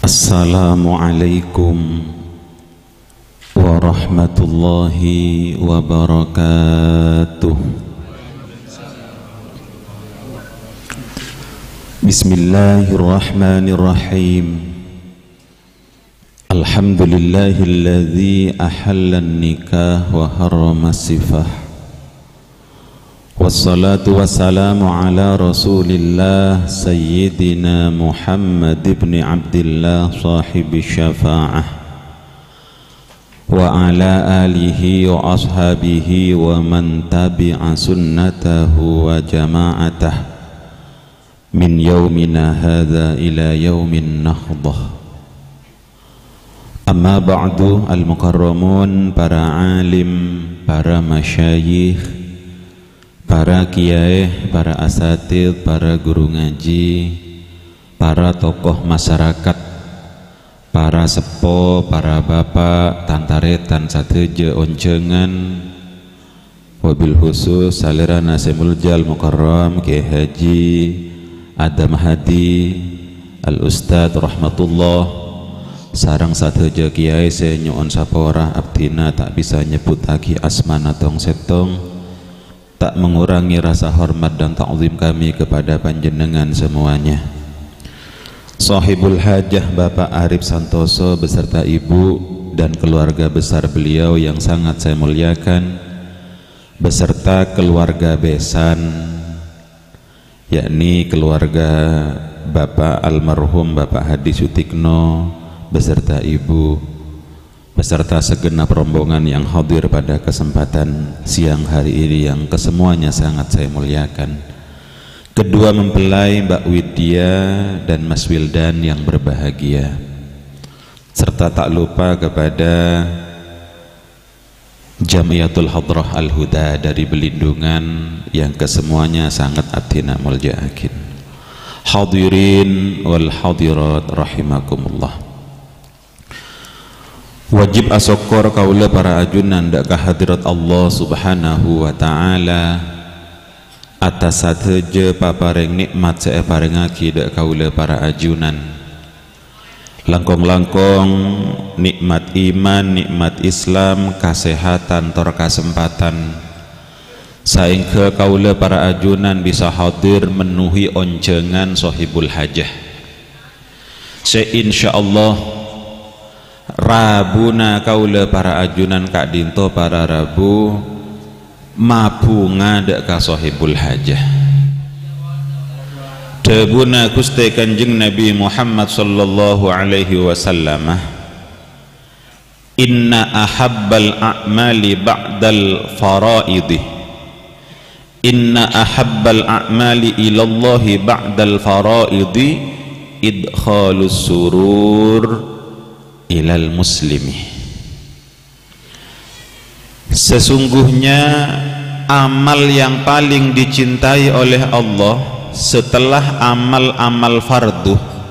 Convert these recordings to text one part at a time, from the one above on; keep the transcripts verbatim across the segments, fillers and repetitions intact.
Assalamualaikum warahmatullahi wabarakatuh. Bismillahirrahmanirrahim. Alhamdulillahilladzi ahallan nikah wa harrama sifah. Wassalatu wassalamu ala rasulillah sayyidina Muhammad ibn Abdillah sahibi syafa'ah wa ala alihi wa ashabihi wa man tabi'a sunnatahu wa jama'atah min yaumina hadha ila yaumin nakhdah. Amma ba'du, al-mukarramun, para alim, para masyayikh, para kiai, para asatid, para guru ngaji, para tokoh masyarakat, para sepo, para bapak, tantaretan sateje oncengan, wabil khusus salirana semulja al-mukarram Kiai Haji Adam Hadi al-Ustad rahmatullah, sarang sateje kiai saya nyuon sapora abdina tak bisa nyebut lagi asmana tong setong, tak mengurangi rasa hormat dan ta'zim kami kepada panjenengan semuanya. Sahibul hajah Bapak Arif Santoso beserta ibu dan keluarga besar beliau yang sangat saya muliakan, beserta keluarga besan, yakni keluarga Bapak almarhum Bapak Hadi Sutikno beserta ibu, beserta segenap rombongan yang hadir pada kesempatan siang hari ini yang kesemuanya sangat saya muliakan. Kedua mempelai Mbak Widya dan Mas Wildan yang berbahagia, serta tak lupa kepada Jamiatul Hadrah Al-Huda dari Belindungan yang kesemuanya sangat abdina muljaakin. Hadirin wal hadirat rahimakumullah. Wajib asokor kaula para ajunan dak kehadirat Allah subhanahu wa ta'ala atas sateje papareng nikmat saeparengaki dak kaula para ajunan. Langkong-langkong nikmat iman, nikmat Islam, kesehatan, tor kesempatan sehingga kaula para ajunan bisa hadir menuhi oncengan sahibul hajah. Se insyaallah Rabuna kaula para ajunan kak dinto para Rabu mapu ngadek ka sahibul hajah. Debuna Gusti Kanjeng Nabi Muhammad sallallahu alaihi wasallam, inna ahabbal a'mali ba'dal faraidi, inna ahabbal a'mali ilallahi ba'dal faraidi idkhalus surur ilal muslimi. Sesungguhnya amal yang paling dicintai oleh Allah setelah amal-amal fardu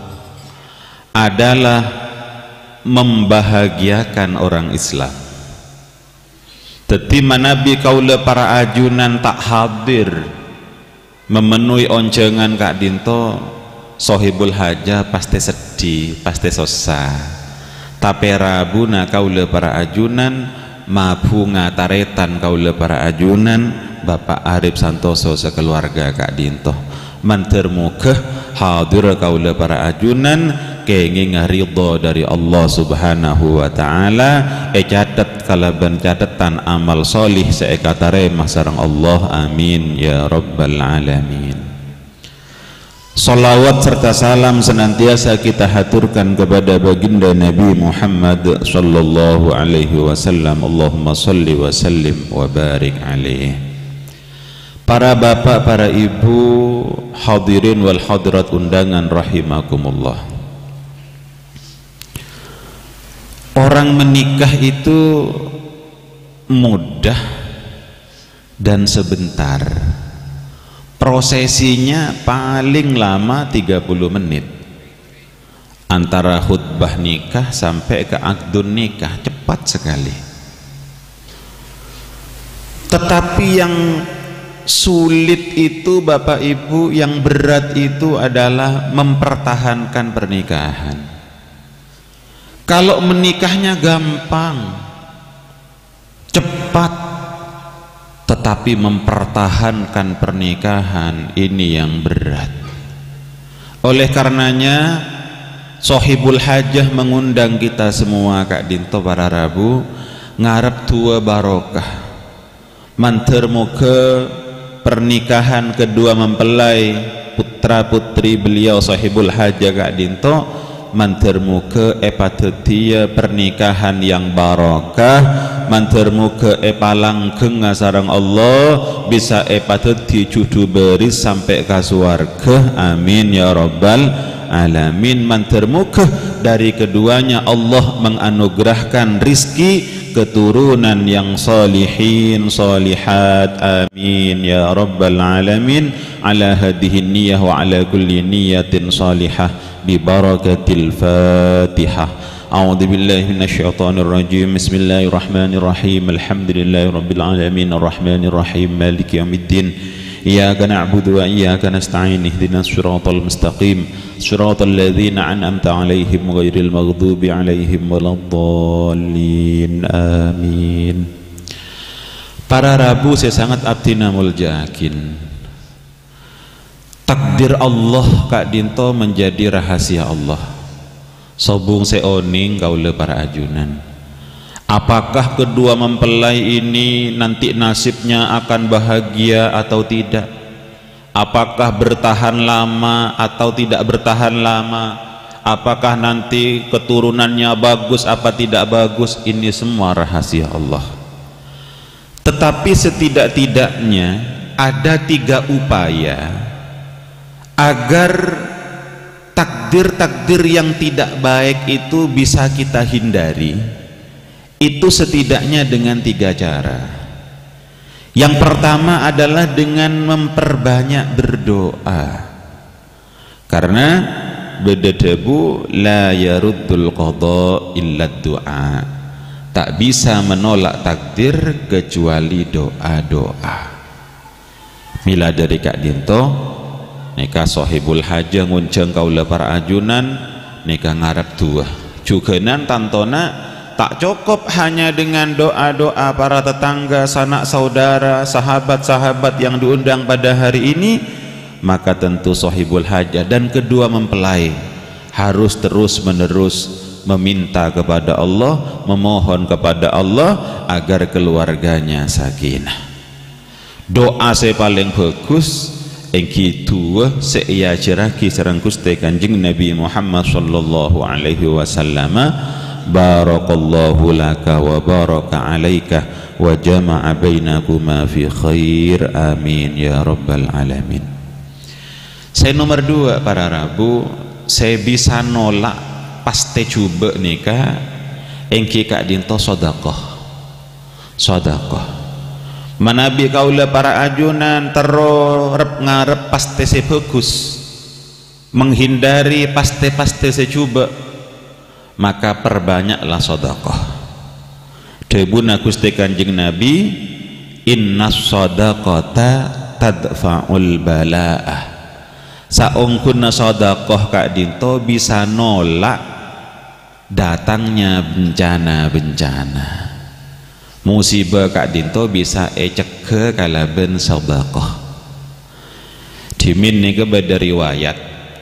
adalah membahagiakan orang Islam. Tetima Nabi kaula para ajunan tak hadir memenuhi oncengan kak dinto sahibul hajah pasti sedih, pasti susah. Tapi Rabuna kaula para ajunan mapu ngataretan kaula para ajunan Bapak Arif Santoso sekeluarga kak dinto manter mukeh hadir kaula para ajunan kenging ridho dari Allah subhanahu wa ta'ala e catet kalaban catatan amal solih seekatare masarang Allah, amin ya rabbal alamin. Salawat serta salam senantiasa kita haturkan kepada baginda Nabi Muhammad sallallahu alaihi wasallam. Allahumma salli wa sallim wa barik alaihi. Para bapak, para ibu, hadirin wal hadirat undangan rahimakumullah. Orang menikah itu mudah dan sebentar. Prosesinya paling lama tiga puluh menit. Antara khutbah nikah sampai ke akdun nikah cepat sekali. Tetapi yang sulit itu Bapak Ibu, yang berat itu adalah mempertahankan pernikahan. Kalau menikahnya gampang, cepat, tetapi mempertahankan pernikahan ini yang berat. Oleh karenanya Sohibul Hajah mengundang kita semua Kak Dinto para Rabu ngarep tua barokah, manter muka pernikahan kedua mempelai putra putri beliau Sohibul Hajah Kak Dinto manter muka epatetia pernikahan yang barokah, manter muka epalanggeng sareng Allah bisa epateti cucu beri sampai ke surga, amin ya rabbal alamin. Manter muka dari keduanya Allah menganugerahkan rizki keturunan yang salihin salihat, amin ya rabbal alamin. Ala hadhihi niyyah wa ala kulli niyatin salihah bi barakatil Fatihah. A'udzu billahi minasyaitonir rajim. Bismillahirrahmanirrahim. Alhamdulillahi rabbil alamin arrahmanir rahim maliki yaumiddin. Iyyaka na'budu wa iyyaka nasta'in. Ihdinas siratal mustaqim. Siratal ladzina an'amta 'alaihim ghairil maghdubi 'alaihim waladdallin. Amin. Para Rabu saya sangat abdina muljakin. Takdir Allah Kak Dinto menjadi rahasia Allah. Sobung seoning kaula para ajunan. Apakah kedua mempelai ini nanti nasibnya akan bahagia atau tidak? Apakah bertahan lama atau tidak bertahan lama? Apakah nanti keturunannya bagus apa tidak bagus? Ini semua rahasia Allah. Tetapi setidak-tidaknya ada tiga upaya agar takdir-takdir yang tidak baik itu bisa kita hindari. Itu setidaknya dengan tiga cara. Yang pertama adalah dengan memperbanyak berdoa, karena bededebu la yaruddul qada illa du'a, tak bisa menolak takdir kecuali doa-doa. Mila dari Kak Dinto nikah Sohibul Hajah ngunceng kaula para ajunan nikah ngarep tua jugenan tantona tak cukup hanya dengan doa-doa para tetangga, sanak saudara, sahabat-sahabat yang diundang pada hari ini, maka tentu Sohibul Hajah dan kedua mempelai harus terus menerus meminta kepada Allah, memohon kepada Allah agar keluarganya sakinah. Doa saya paling bagus engki tua seia ceraki sareng Gusti Kanjeng Nabi Muhammad sallallahu alaihi wasallam. Barakallahu laka wa baraka alaika wa jama'a bainakuma fi khair, amin ya rabbal alamin. Saya nomor dua para Rabu, saya bisa nolak paste coba nikah engki Kak Dinto sedekah sedekah manabi kaula para ajunan terus rep ngarep paste se bagus menghindari paste-paste se coba, maka perbanyaklah sedekah. Debuna Gusti Kanjeng Nabi, innas shadaqata tadfa'ul bala'ah. Saungkunna sedekah Kak Dinto bisa nolak datangnya bencana-bencana. Musibah Kak Dinto bisa ecek kalaben sedekah. Dimin nika beda riwayat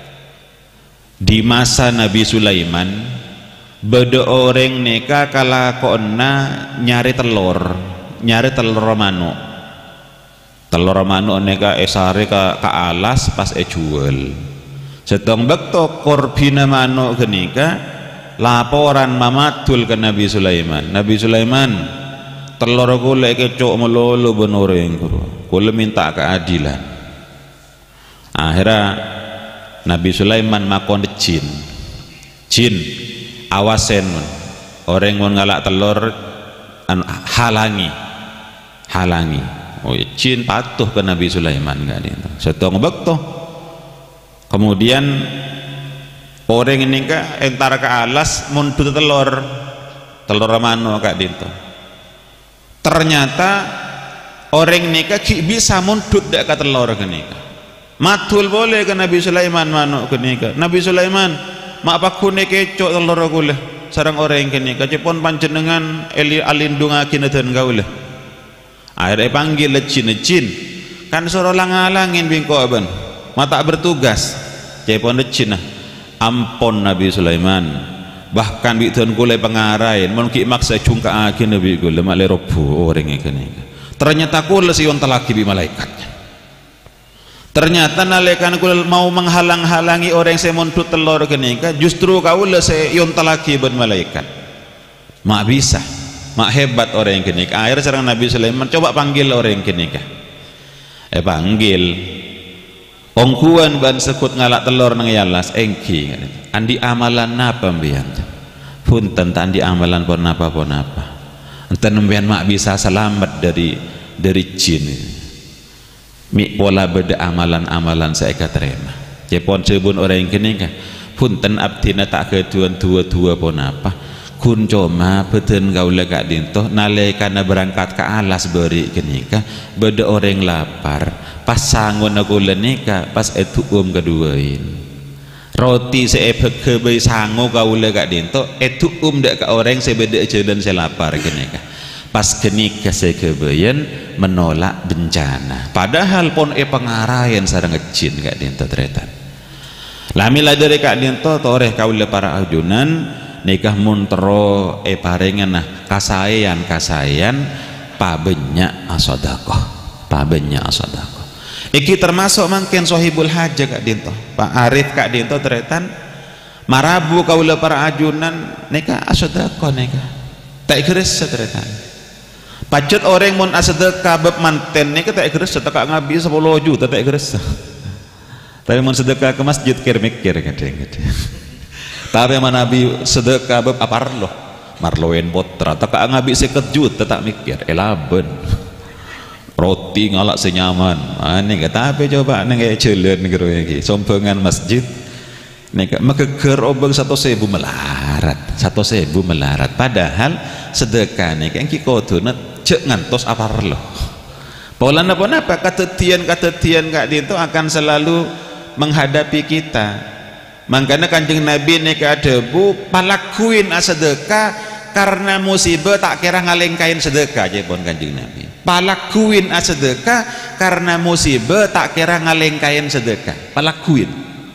di masa Nabi Sulaiman beda orang neka kala kona nyari telur nyari telur manuk telur manuk neka esare ka, ka alas pas e jual setong bekto korbina manuk kenika laporan mamadul ke Nabi Sulaiman. Nabi Sulaiman telur kula kecok melolo benoreng kula minta keadilan. Akhirnya Nabi Sulaiman makon jin jin awasen orang mau ngalak telur halangi halangi. Oh jin patuh ke Nabi Sulaiman kan itu setong bekto. Kemudian orang ini ka entar ke alas mundut telur telur mano Kak Dinto. Ternyata orang ini ka bisa mundut dek ke telur kenika. Matul boleh ke Nabi Sulaiman manuk kenika. Nabi Sulaiman mak pakune kecok telur kule sarang orang kini kacepon panjenengan eli alindungakin dan gaulah akhirnya panggil lecin-lecin kan suruh lang-alangin bingko aban mata bertugas cepon lecin ampun Nabi Sulaiman bahkan bitan kulai pengarain mungkin maksa cungka akin Nabi gula malai robu orang kini ternyata kula si onta laki bi malaikatnya ternyata nalekan kula mau menghalang-halangi orang yang montut telur kenika justru kaula se yonta laki ben malaikat mak bisa mak hebat orang yang kenika akhirnya sareng Nabi Sulaiman coba panggil orang yang kenika eh panggil ongkuan ban sekut ngalak telur nang yalas engki andi amalan napa mbiyan punten andi amalan pon napa pon napa enten mbiyan mak bisa selamat dari dari jin mi pola beda amalan-amalan saya terima cepon sebun orang yang kini kah punten abdina tak keduan dua-dua pun apa kun coma beten gaula kak dinto nalekana berangkat ke alas beri kini kah beda orang lapar pas sangun aku lenika pas itu um keduain roti seepek kebay sangu gaula kak dinto itu um dek ke orang sebeda jalan saya lapar kini kah pas kenika saya kebayan menolak bencana padahal pon e pengarayan sarang ngejin kak dinto tretan lamila dari kak dinto toreh kaula para ajunan nikah muntero e parengan nah kasayan kasayan pabenya asodakoh pabenya asodakoh iki termasuk mungkin sohibul haja kak dinto Pak Arif kak dinto tretan marabu kaula para ajunan nikah asodakoh nikah tak keres tretan pacut orang mun asedekah bab manten ni kita ikhlas sedekah ngabi sepuluh juta tak ikhlas tapi mun sedekah ke masjid kir mikir kadang-kadang tapi mana nabi sedekah bab aparlo marloen potra tak ngabi seket juta tak mikir elaben roti ngalak senyaman ini kata apa coba neng jalan gitu lagi sombongan masjid nek mekeger obeng satu sebu melarat satu sebu melarat padahal sedekah nek engki kodone cek ngantos apa lo pola napa napa katetian katetian kak dinto akan selalu menghadapi kita makanya kanjeng Nabi nek adebu palakuin asedekah karena musibah tak kira ngalengkain sedekah aja pun kanjeng Nabi palakuin asedekah karena musibah tak kira ngalengkain sedekah palakuin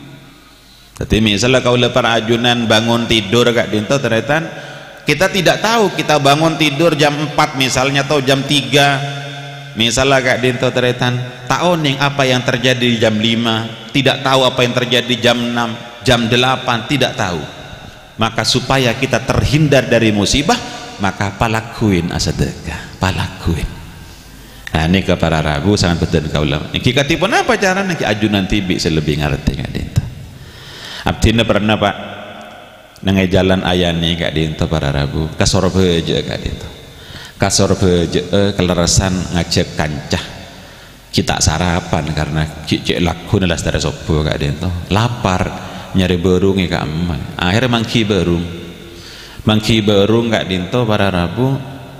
jadi misalnya kau para ajunan bangun tidur kak dinto ternyata kita tidak tahu kita bangun tidur jam empat misalnya atau jam tiga misalnya kak dinto teretan tak oning apa yang terjadi di jam lima tidak tahu apa yang terjadi jam enam jam delapan tidak tahu maka supaya kita terhindar dari musibah maka palakuin asedekah palakuin nah ini ke para ragu sangat betul kaulah ini katipun apa cara nanti ajunan tibi selebih ngerti kak dinto abdina pernah pak nangai jalan ayani kak dinto para rabu kasor beje kak dinto kasor beje eh, kelerasan ngajak kancah kita sarapan karena cik laku nelas dari sopo kak dinto lapar nyari berung kak emak akhirnya mangki berung mangki berung kak dinto para rabu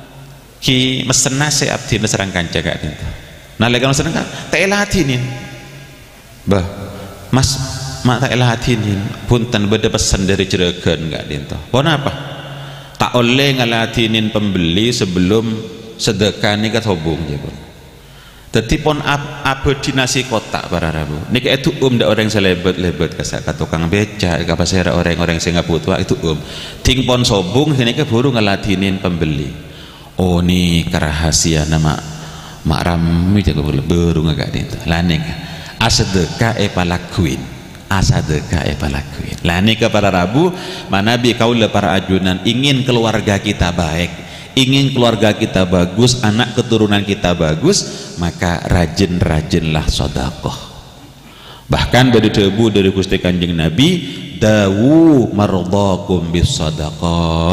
ki mesen nasi abdi serang kancah kak dinto nah lekan mesen kak tak elatinin bah mas mak tak elatinin punten beda pesan dari jeragan kak dinto pon apa tak oleh ngalatinin pembeli sebelum sedekah ni katobung je pun tetapi pon ap abdi nasi kotak para rabu ni kayak itu um dak orang selebet-lebet kasak tukang beca ka pasera orang-orang sing ngabutuh itu um ting pon sobung sini ke buru ngalatinin pembeli oh ni kerahasia nama mak rami jago buru ngak dinto laning asedekah e palakuin asadekah e palakuin lah ini ke para rabu manabi kaula para ajunan ingin keluarga kita baik ingin keluarga kita bagus anak keturunan kita bagus maka rajin-rajinlah sedekah bahkan dari debu dari Gusti Kanjeng Nabi dawu mardhakum bis sedekah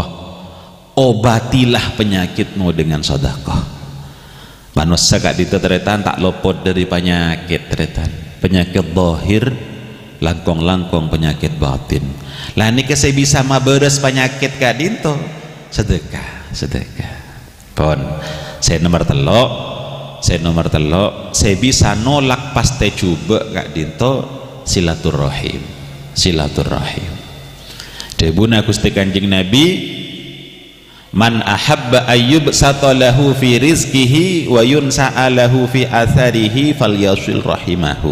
obatilah penyakitmu dengan sedekah manusia kak diteretan tak lopot dari penyakit teretan penyakit zahir langkong-langkong penyakit batin lah ini saya bisa maberes penyakit kak dinto sedekah sedekah pon saya nomor telok saya nomor telok saya bisa nolak paste coba kak dinto silaturahim silaturahim debuna Gusti Kanjeng Nabi, man ahabba ayyub satalahu fi rizkihi wa yunsa'alahu fi atharihi falyasil rahimahu.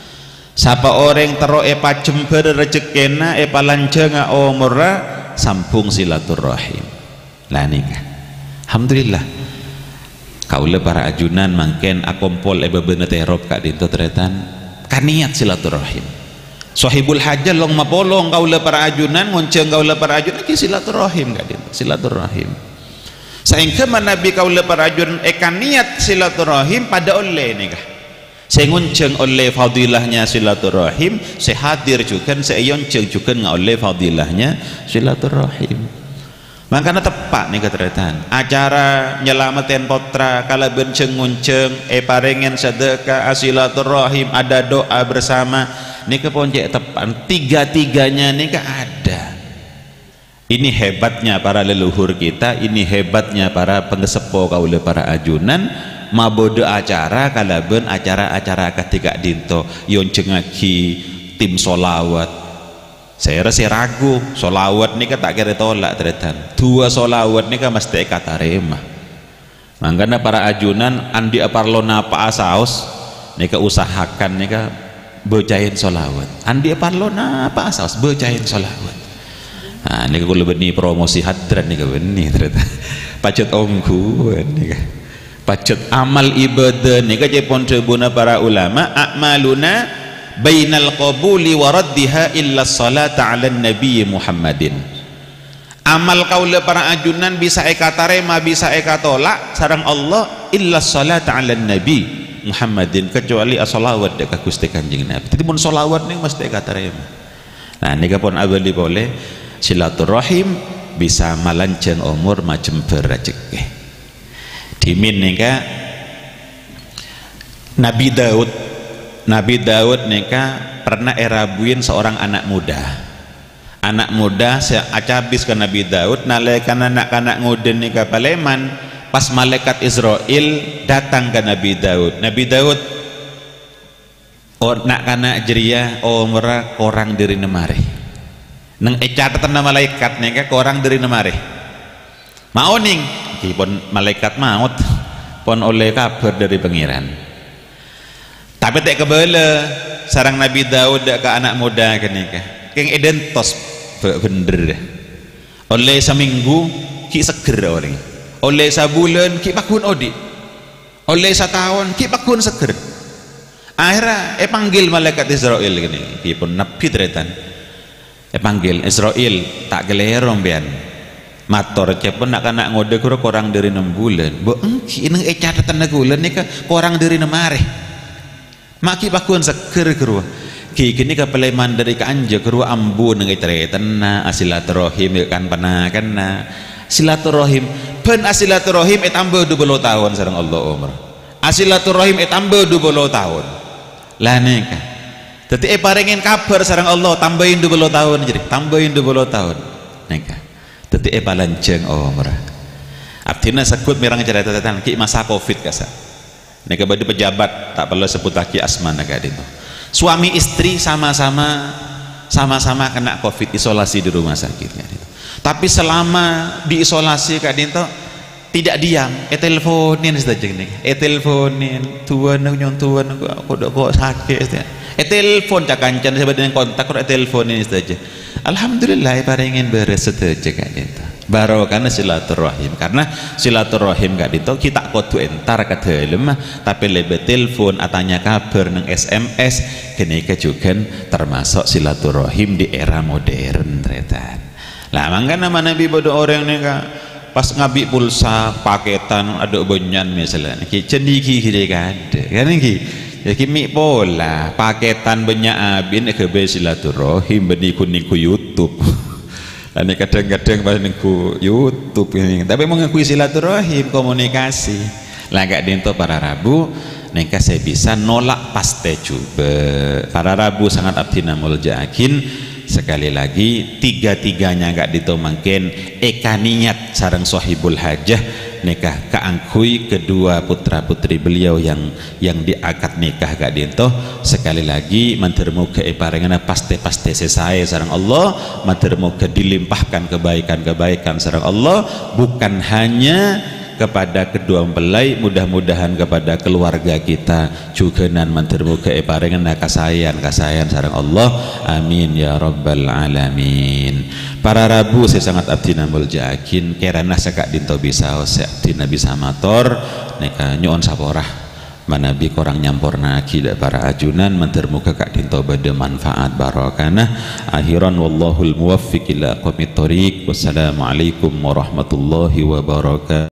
Sapa orang tero epa jember rezekena epa lanjenga umurra sambung silaturahim. Lah nikah alhamdulillah kaula para ajunan mangken akompol eba bener terop kak dinto tretan kaniat silaturahim. Sahibul hajah long mapolong kaula para ajunan ngonceng kaula para ajunan ki silaturahim kak dinto silaturahim. Saengke manabi kaula para ajunan ekan niat silaturahim pada oleh nikah. Saya ngonceng oleh fadilahnya silaturahim, saya hadir juga, saya yonceng juga oleh fadilahnya silaturahim. Makanya tepat nih keteretan acara nyelamatin potra kalau benceng ngonceng eh parengen sedekah silaturahim ada doa bersama nih keponcek tepat tiga-tiganya nih ada. Ini hebatnya para leluhur kita, ini hebatnya para pengesepo kaula para ajunan mabodo acara kalaben acara-acara ketika dinto yonceng lagi tim solawat. Saya rasa ragu solawat nih tak kira tolak teretan dua solawat nih mesti kata remah. Makanya para ajunan andi aparlona apa asaos nih usahakan nih bocahin solawat andi aparlona apa asaos bocahin solawat. Nah nih kalau benih promosi hadran nih benih teretan pacet ongku nih pacet amal ibadah nih jepon tribuna para ulama amaluna bainal qabuli wa raddiha illa salata ala nabi Muhammadin. Amal kaula para ajunan bisa eka tarema bisa eka tolak sareng Allah illa salata ala nabi Muhammadin kecuali as-salawat dekat Gusti Kanjeng Nabi. Jadi mun salawat ning mesti eka tarema. Nah nika pun abdi boleh silaturahim bisa malanceng umur macem berrezeki. Dimin nika Nabi Daud Nabi Daud neka pernah erabuin seorang anak muda. Anak muda saya acabis ke Nabi Daud nalekan anak-anak nguden neka paleman pas malaikat Israel datang ke Nabi Daud. Nabi Daud oh nak kana jeria omra korang diri nemare. Neng ecatatan malaikat neka korang diri nemare. Mau ning pun malaikat maut pon oleh kabar dari pangeran. Tapi tak kebala sarang Nabi Daud ke anak muda ke nikah keng edentos bener oleh seminggu ki seger orang oleh sabulan ki pakun odi oleh setahun ki pakun seger akhirnya eh panggil malaikat Israel gini ki pun nabi tretan eh panggil Israel tak gelerong bian mator cepun nak anak ngode kuro korang dari enam bulan bo engki neng eh catatan bulan nikah korang dari enam hari maki pakun seker kerua ki kini kapaleman dari kanja kerua ambu nengai teretena asilaturahim kan panakan na silaturahim pen asilaturahim et tambah dua puluh tahun sareng Allah umur asilaturahim et tambah dua puluh tahun lah nikah dadi e paringin kabar sareng Allah tambahin dua puluh tahun jadi tambahin dua puluh tahun nikah dadi e palanceng umur abdina sekut mirang cerita-cerita ki masa covid kasa nek badi pejabat tak perlu sebut lagi asmana kadin. Suami istri sama-sama sama-sama kena covid isolasi di rumah sakit kadin. Tapi selama diisolasi kadin to tidak diam, e teleponin saja nih. E teleponin tuan nyon tuan kok kok sakit. E telepon cak kancan sebab kontak kok e teleponin saja. Alhamdulillah paringin beres saja kadin to. Barokahna silaturahim karena silaturahim gak dito kita kudu entar ke dalam tapi lebih telepon atanya kabar neng S M S kene juga termasuk silaturahim di era modern tretan lah mangga nama Nabi bodoh orang neka pas ngabi pulsa paketan ada banyak misalnya ki cendiki kiri kada kan ki jadi mi pola paketan banyak abin ke silaturahim beni kuning ku YouTube. Ini kadang-kadang pas nengku YouTube ini, tapi mengakui silaturahim komunikasi. Lah gak dinto para Rabu, nengka saya bisa nolak paste coba. Para Rabu sangat abdina muljakin. Sekali lagi tiga-tiganya gak dinto mungkin eka niat sareng sahibul hajah nikah keangkui kedua putra putri beliau yang yang diakad nikah Kak Dinto. Sekali lagi matur muga eparengana paste-paste sesae sareng Allah, matur muga dilimpahkan kebaikan-kebaikan sareng Allah, bukan hanya kepada kedua mempelai, mudah-mudahan kepada keluarga kita juga nan matur muga eparengan kasayan kasayan sareng Allah, amin ya rabbal alamin. Para rabu saya sangat abdi nambul jakin kerana sekak dinto bisa abdi nabi samator neka nyuon saporah manabi korang nyampurna akidah para ajunan matur muga kak dinto bade manfaat barokana akhiran wallahul muwaffiq ila aqwamit thoriq. Wassalamualaikum warahmatullahi wabarakatuh.